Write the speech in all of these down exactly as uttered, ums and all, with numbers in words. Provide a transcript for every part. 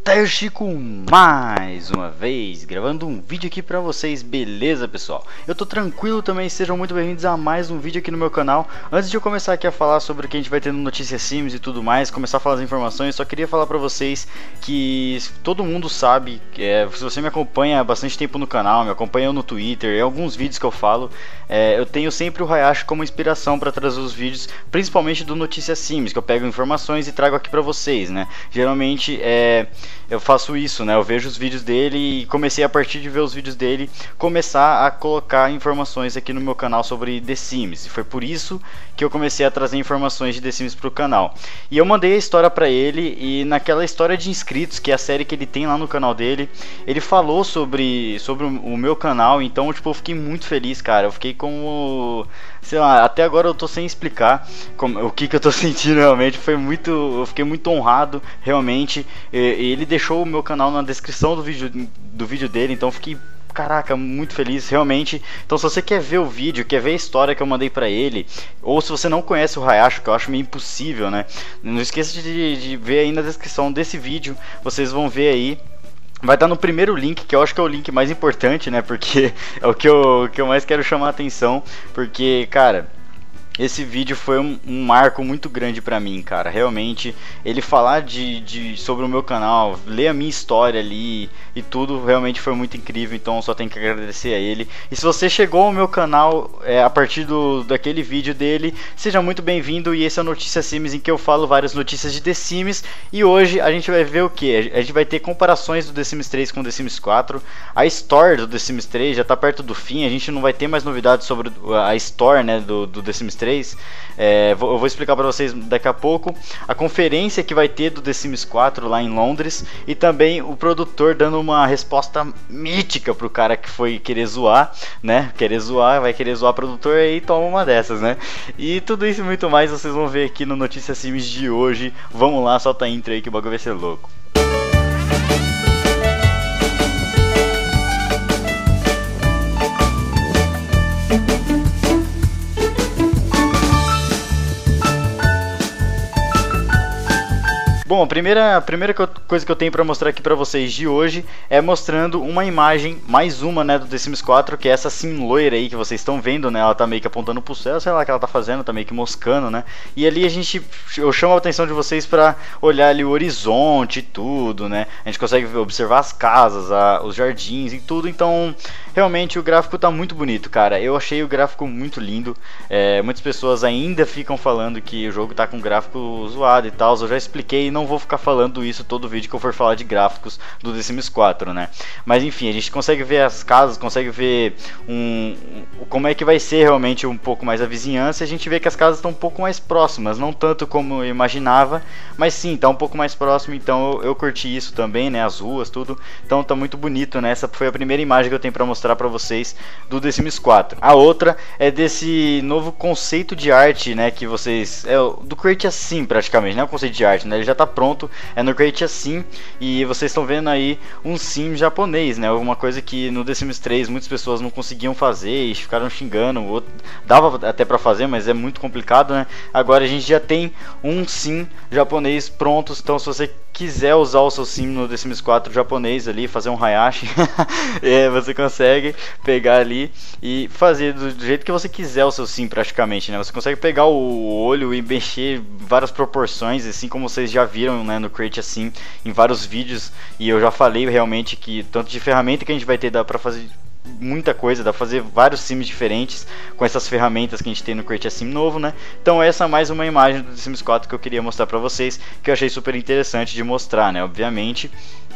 Tá, eu Chico mais uma vez, gravando um vídeo aqui pra vocês, beleza pessoal? Eu tô tranquilo também, sejam muito bem-vindos a mais um vídeo aqui no meu canal. Antes de eu começar aqui a falar sobre o que a gente vai ter no Notícias Sims e tudo mais, começar a falar as informações, só queria falar pra vocês que todo mundo sabe, é, se você me acompanha há bastante tempo no canal, me acompanha no Twitter, em alguns vídeos que eu falo, é, eu tenho sempre o Hayashi como inspiração pra trazer os vídeos, principalmente do Notícias Sims, que eu pego informações e trago aqui pra vocês, né? Geralmente, é... eu faço isso, né? Eu vejo os vídeos dele e comecei a partir de ver os vídeos dele começar a colocar informações aqui no meu canal sobre The Sims. E foi por isso que eu comecei a trazer informações de The Sims pro canal. E eu mandei a história pra ele e naquela história de inscritos, que é a série que ele tem lá no canal dele, ele falou sobre, sobre o meu canal, então tipo, eu fiquei muito feliz, cara. Eu fiquei como... sei lá, até agora eu tô sem explicar como, o que que eu tô sentindo realmente. Foi muito... eu fiquei muito honrado, realmente. E, ele deixou o meu canal na descrição do vídeo, do vídeo dele, então eu fiquei... caraca, muito feliz, realmente. Então se você quer ver o vídeo, quer ver a história que eu mandei pra ele, ou se você não conhece o Hayashi, que eu acho meio impossível, né? Não esqueça de, de ver aí na descrição desse vídeo, vocês vão ver aí. Vai estar no primeiro link, que eu acho que é o link mais importante, né? Porque é o que eu, que eu mais quero chamar a atenção. Porque, cara... esse vídeo foi um, um marco muito grande pra mim, cara. Realmente, ele falar de, de, sobre o meu canal, ler a minha história ali e tudo, realmente foi muito incrível. Então, eu só tenho que agradecer a ele. E se você chegou ao meu canal é, a partir do, daquele vídeo dele, seja muito bem-vindo. E esse é o Notícias Sims, em que eu falo várias notícias de The Sims. E hoje a gente vai ver o que? A gente vai ter comparações do The Sims três com o The Sims quatro. A Store do The Sims três já tá perto do fim. A gente não vai ter mais novidades sobre a Store, né, do, do The Sims três. É, vou, eu vou explicar para vocês daqui a pouco a conferência que vai ter do The Sims quatro lá em Londres, e também o produtor dando uma resposta mítica pro cara que foi querer zoar, né? Querer zoar, vai querer zoar o produtor e toma uma dessas, né? E tudo isso e muito mais vocês vão ver aqui no Notícias Sims de hoje. Vamos lá, solta a intro aí que o bagulho vai ser louco. Bom, a primeira, a primeira coisa que eu tenho para mostrar aqui para vocês de hoje é mostrando uma imagem, mais uma, né, do The Sims quatro, que é essa sim loira aí que vocês estão vendo, né? Ela tá meio que apontando pro céu, sei lá o que ela tá fazendo, tá meio que moscando, né? E ali a gente, eu chamo a atenção de vocês para olhar ali o horizonte e tudo, né? A gente consegue observar as casas, a, os jardins e tudo, então realmente o gráfico tá muito bonito, cara. Eu achei o gráfico muito lindo. É, muitas pessoas ainda ficam falando que o jogo tá com gráfico zoado e tal, eu já expliquei. Não vou ficar falando isso todo vídeo que eu for falar de gráficos do The Sims quatro, né? Mas enfim, a gente consegue ver as casas, consegue ver um, um, como é que vai ser realmente um pouco mais a vizinhança. E a gente vê que as casas estão um pouco mais próximas, não tanto como eu imaginava, mas sim, tá um pouco mais próximo. Então eu, eu curti isso também, né? As ruas, tudo. Então tá muito bonito, né? Essa foi a primeira imagem que eu tenho pra mostrar pra vocês do The Sims quatro. A outra é desse novo conceito de arte, né? Que vocês... é do Create a Sim, praticamente, não é o conceito de arte, né? Ele já tá pronto, é no Create a Sim, e vocês estão vendo aí um sim japonês, né? Uma coisa que no The Sims três muitas pessoas não conseguiam fazer e ficaram xingando, outro, dava até pra fazer, mas é muito complicado, né? Agora a gente já tem um sim japonês pronto, então se você quiser usar o seu sim no The Sims quatro japonês ali, fazer um Hayashi, é, você consegue pegar ali e fazer do, do jeito que você quiser o seu sim praticamente, né? Você consegue pegar o olho e mexer várias proporções, assim como vocês já viram, né, no Create assim em vários vídeos, e eu já falei realmente que tanto de ferramenta que a gente vai ter, dá pra fazer muita coisa, dá pra fazer vários sims diferentes com essas ferramentas que a gente tem no Create a Sim novo, né? Então essa é mais uma imagem do The Sims quatro que eu queria mostrar pra vocês, que eu achei super interessante de mostrar, né, obviamente.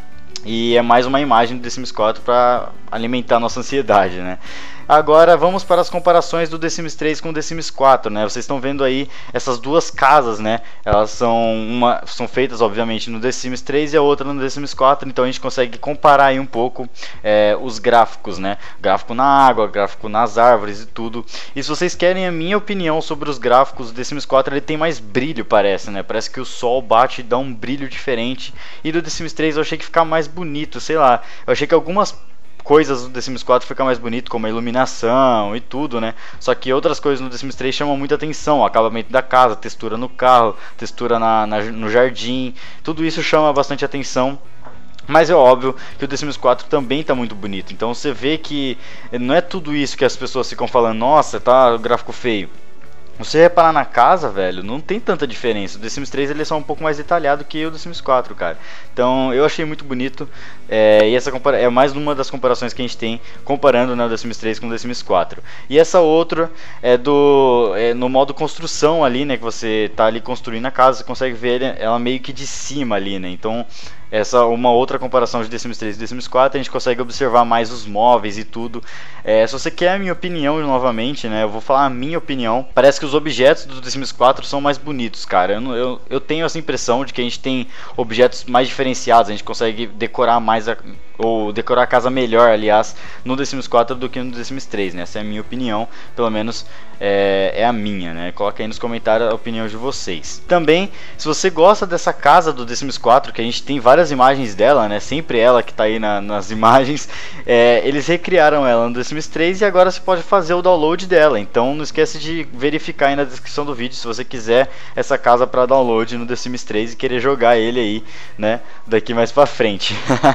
E é mais uma imagem do The Sims quatro para alimentar a nossa ansiedade, né? Agora vamos para as comparações do The Sims três com o The Sims quatro, né? Vocês estão vendo aí essas duas casas, né? Elas são uma são feitas obviamente no The Sims três e a outra no The Sims quatro, então a gente consegue comparar aí um pouco é, os gráficos, né? Gráfico na água, gráfico nas árvores e tudo. E se vocês querem a minha opinião sobre os gráficos do The Sims quatro, ele tem mais brilho, parece, né? Parece que o sol bate e dá um brilho diferente. E do The Sims três eu achei que fica mais bonito, sei lá. Eu achei que algumas coisas do The Sims quatro fica mais bonito, como a iluminação e tudo, né? Só que outras coisas no The Sims três chamam muita atenção, o acabamento da casa, textura no carro, textura na, na, no jardim, tudo isso chama bastante atenção. Mas é óbvio que o The Sims quatro também tá muito bonito. Então você vê que não é tudo isso que as pessoas ficam falando, nossa, tá o gráfico feio. Você reparar na casa, velho, não tem tanta diferença. O The Sims três ele é só um pouco mais detalhado que o The Sims quatro, cara. Então eu achei muito bonito. É, e essa é mais uma das comparações que a gente tem comparando, né, o The Sims três com o The Sims quatro. E essa outra é do é no modo construção ali, né, que você tá ali construindo a casa, você consegue ver ela meio que de cima ali, né. Então essa uma outra comparação de The Sims três e The Sims quatro, a gente consegue observar mais os móveis e tudo. É, se você quer a minha opinião novamente, né, eu vou falar a minha opinião. Parece que os objetos do The Sims quatro são mais bonitos, cara. Eu, eu, eu tenho essa impressão de que a gente tem objetos mais diferenciados, a gente consegue decorar mais a, ou decorar a casa melhor, aliás, no The Sims quatro do que no The Sims três, né? Essa é a minha opinião, pelo menos é, é a minha, né? Coloca aí nos comentários a opinião de vocês. Também, se você gosta dessa casa do The Sims quatro, que a gente tem várias imagens dela, né? Sempre ela que tá aí na, nas imagens, é, eles recriaram ela no The Sims três e agora você pode fazer o download dela. Então não esquece de verificar aí na descrição do vídeo se você quiser essa casa para download no The Sims três e querer jogar ele aí, né? Daqui mais pra frente.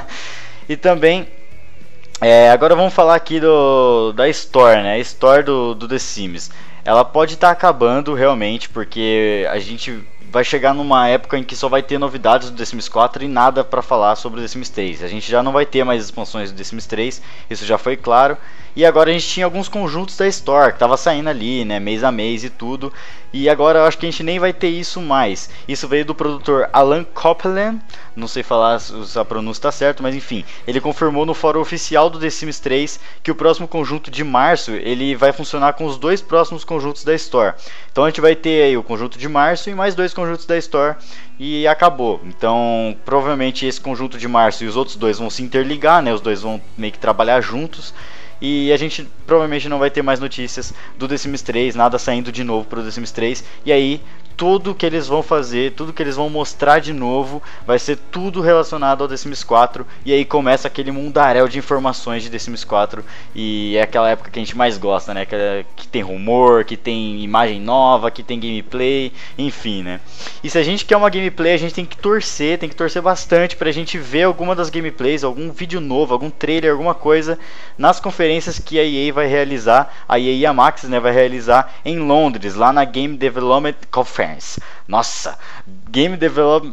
E também, é, agora vamos falar aqui do, da Store, né? A Store do, do The Sims. Ela pode estar tá acabando realmente, porque a gente vai chegar numa época em que só vai ter novidades do The Sims quatro e nada para falar sobre o The Sims três. A gente já não vai ter mais expansões do The Sims três, isso já foi claro. E agora a gente tinha alguns conjuntos da Store que tava saindo ali, né, mês a mês e tudo. E agora eu acho que a gente nem vai ter isso mais. Isso veio do produtor Alan Copeland, não sei falar se a pronúncia tá certa, mas enfim, ele confirmou no fórum oficial do The Sims três que o próximo conjunto de março ele vai funcionar com os dois próximos conjuntos da Store. Então a gente vai ter aí o conjunto de março e mais dois conjuntos da Store e acabou. Então provavelmente esse conjunto de março e os outros dois vão se interligar, né? Os dois vão meio que trabalhar juntos. E a gente provavelmente não vai ter mais notícias do The Sims três, nada saindo de novo para o The Sims três. E aí tudo que eles vão fazer, tudo que eles vão mostrar de novo, vai ser tudo relacionado ao The Sims quatro. E aí começa aquele mundaréu de informações de The Sims quatro. E é aquela época que a gente mais gosta, né? Que, que tem rumor, que tem imagem nova, que tem gameplay, enfim, né? E se a gente quer uma gameplay, a gente tem que torcer, tem que torcer bastante pra gente ver alguma das gameplays, algum vídeo novo, algum trailer, alguma coisa nas conferências que a E A vai realizar, a E A e a Maxis, né, vai realizar em Londres, lá na Game Development Conference. Nossa, Game Development,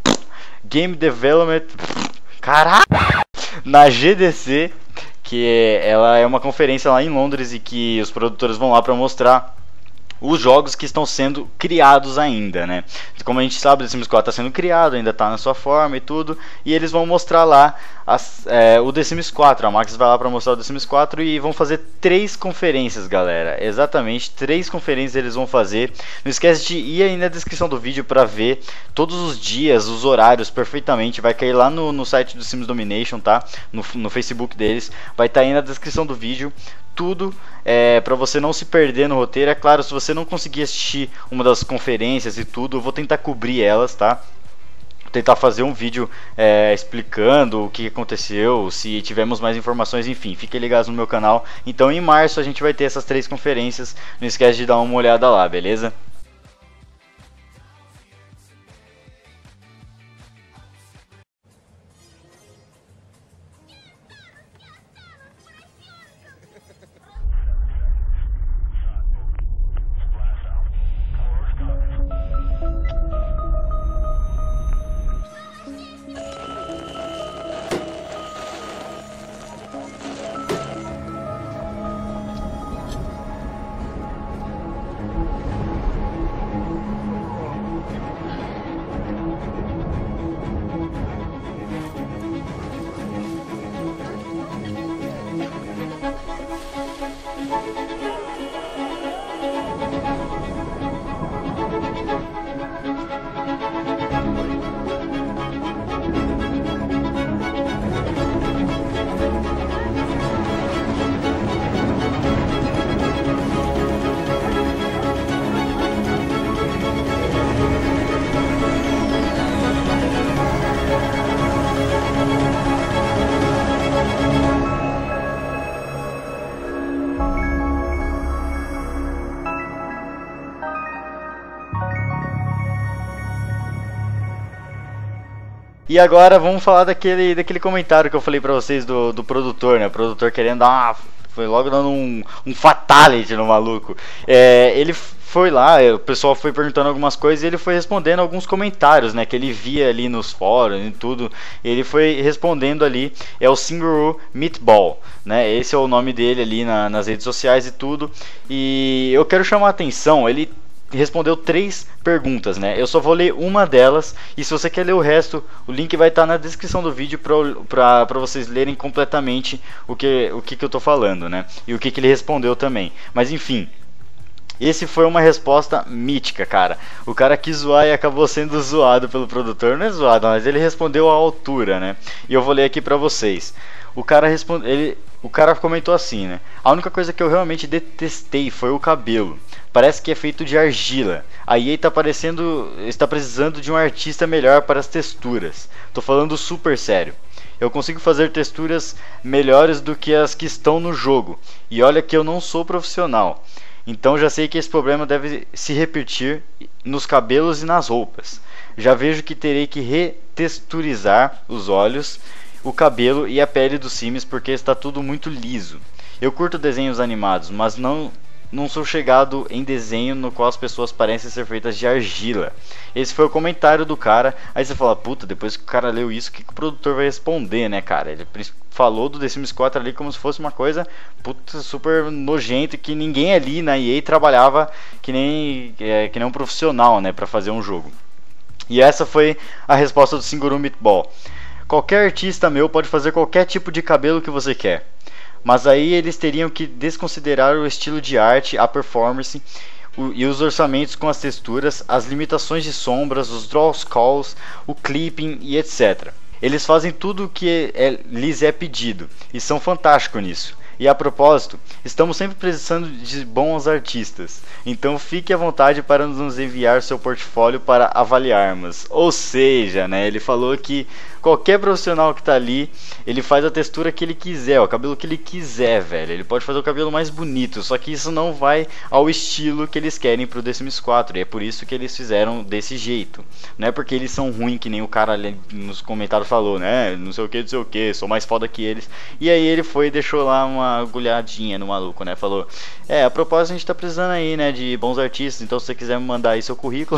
Game Development, caralho, na G D C, que ela é uma conferência lá em Londres e que os produtores vão lá para mostrar os jogos que estão sendo criados ainda, né? Como a gente sabe, o The Sims quatro está sendo criado, ainda está na sua forma e tudo, e eles vão mostrar lá as, é, o The Sims quatro. A Max vai lá para mostrar o The Sims quatro e vão fazer três conferências, galera. Exatamente, três conferências eles vão fazer. Não esquece de ir aí na descrição do vídeo para ver todos os dias, os horários perfeitamente. Vai cair lá no, no site do Sims Domination, tá? No, no Facebook deles. Vai estar tá aí na descrição do vídeo. Tudo é, para você não se perder no roteiro. É claro, se você não conseguir assistir uma das conferências e tudo, eu vou tentar cobrir elas, tá? Vou tentar fazer um vídeo é, explicando o que aconteceu, se tivermos mais informações, enfim, fiquem ligados no meu canal. Então em março a gente vai ter essas três conferências, não esquece de dar uma olhada lá, beleza? E agora vamos falar daquele, daquele comentário que eu falei pra vocês do, do produtor, né? O produtor querendo dar uma... Foi logo dando um, um fatality no maluco. É, ele foi lá, o pessoal foi perguntando algumas coisas e ele foi respondendo alguns comentários, né? Que ele via ali nos fóruns e tudo. Ele foi respondendo ali. É o Singuru Meatball, né? Esse é o nome dele ali na, nas redes sociais e tudo. E eu quero chamar a atenção, ele respondeu três perguntas, né? Eu só vou ler uma delas e se você quer ler o resto, o link vai estar na descrição do vídeo para vocês lerem completamente o que, o que, que eu tô falando, né? E o que, que ele respondeu também. Mas enfim, esse foi uma resposta mítica, cara. O cara quis zoar e acabou sendo zoado pelo produtor. Não é zoado, mas ele respondeu à altura, né? E eu vou ler aqui pra vocês. O cara responde, ele, o cara comentou assim, né? A única coisa que eu realmente detestei foi o cabelo. Parece que é feito de argila. A E A tá parecendo, está precisando de um artista melhor para as texturas. Tô falando super sério. Eu consigo fazer texturas melhores do que as que estão no jogo. E olha que eu não sou profissional. Então já sei que esse problema deve se repetir nos cabelos e nas roupas. Já vejo que terei que retexturizar os olhos, o cabelo e a pele dos Sims porque está tudo muito liso. Eu curto desenhos animados, mas não, não sou chegado em desenho no qual as pessoas parecem ser feitas de argila. Esse foi o comentário do cara. Aí você fala, puta, depois que o cara leu isso, o que, que o produtor vai responder, né, cara? Ele falou do The Sims quatro ali como se fosse uma coisa puta, super nojenta, que ninguém ali na E A trabalhava que nem, é, que nem um profissional, né, pra fazer um jogo. E essa foi a resposta do Singuru Meatball. Qualquer artista meu pode fazer qualquer tipo de cabelo que você quer. Mas aí eles teriam que desconsiderar o estilo de arte, a performance o, e os orçamentos com as texturas, as limitações de sombras, os draw calls, o clipping e etcétera. Eles fazem tudo o que é, lhes é pedido e são fantásticos nisso. E a propósito, estamos sempre precisando de bons artistas. Então fique à vontade para nos enviar seu portfólio para avaliarmos. Ou seja, né, ele falou que qualquer profissional que tá ali, ele faz a textura que ele quiser, o cabelo que ele quiser, velho. Ele pode fazer o cabelo mais bonito, só que isso não vai ao estilo que eles querem pro The Sims quatro. E é por isso que eles fizeram desse jeito. Não é porque eles são ruins, que nem o cara ali nos comentários falou, né? Não sei o que, não sei o que, sou mais foda que eles. E aí ele foi e deixou lá uma agulhadinha no maluco, né? Falou, é, a propósito a gente tá precisando aí, né, de bons artistas, então se você quiser me mandar aí seu currículo.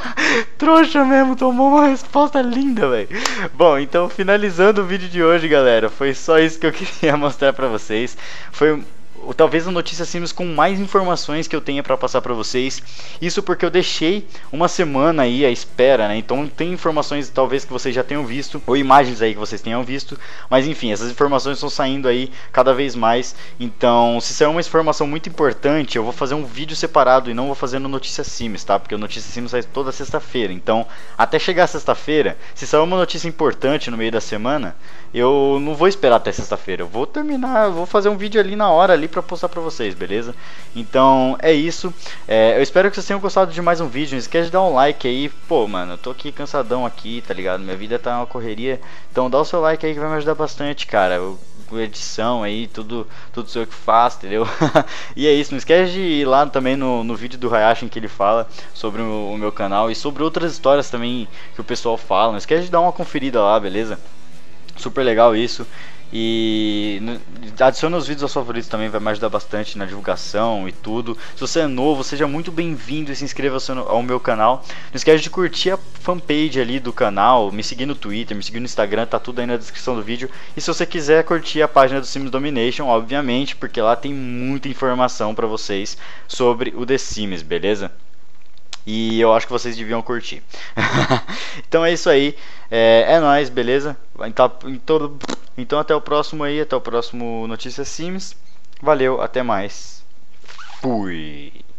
Trouxa mesmo, tomou uma resposta linda, velho. Bom, então finalizando o vídeo de hoje, galera, foi só isso que eu queria mostrar pra vocês. Foi talvez a notícia Sims com mais informações que eu tenha para passar para vocês. Isso porque eu deixei uma semana aí à espera, né? Então tem informações talvez que vocês já tenham visto, ou imagens aí que vocês tenham visto. Mas enfim, essas informações estão saindo aí cada vez mais. Então, se sair uma informação muito importante, eu vou fazer um vídeo separado e não vou fazer no Notícia Sims, tá? Porque o Notícia Sims sai toda sexta-feira. Então, até chegar sexta-feira, se sair uma notícia importante no meio da semana, eu não vou esperar até sexta-feira. Eu vou terminar, eu vou fazer um vídeo ali na hora ali pra postar pra vocês, beleza? Então é isso, é, eu espero que vocês tenham gostado de mais um vídeo. Não esquece de dar um like aí. Pô, mano, eu tô aqui cansadão aqui, tá ligado? Minha vida tá uma correria. Então dá o seu like aí que vai me ajudar bastante, cara. Eu, edição aí, tudo tudo sei o que faz, entendeu? E é isso, não esquece de ir lá também no, no vídeo do Hayashi em que ele fala sobre o, o meu canal e sobre outras histórias também que o pessoal fala. Não esquece de dar uma conferida lá, beleza? Super legal isso. E adicione os vídeos aos favoritos também, vai me ajudar bastante na divulgação e tudo. Se você é novo, seja muito bem-vindo e se inscreva ao meu canal. Não esquece de curtir a fanpage ali do canal, me seguir no Twitter, me seguir no Instagram, tá tudo aí na descrição do vídeo. E se você quiser curtir a página do Sims Domination, obviamente, porque lá tem muita informação pra vocês sobre o The Sims, beleza? E eu acho que vocês deviam curtir. Então é isso aí. É, é nóis, beleza? Então, então, então até o próximo aí. Até o próximo Notícias Sims. Valeu, até mais. Fui.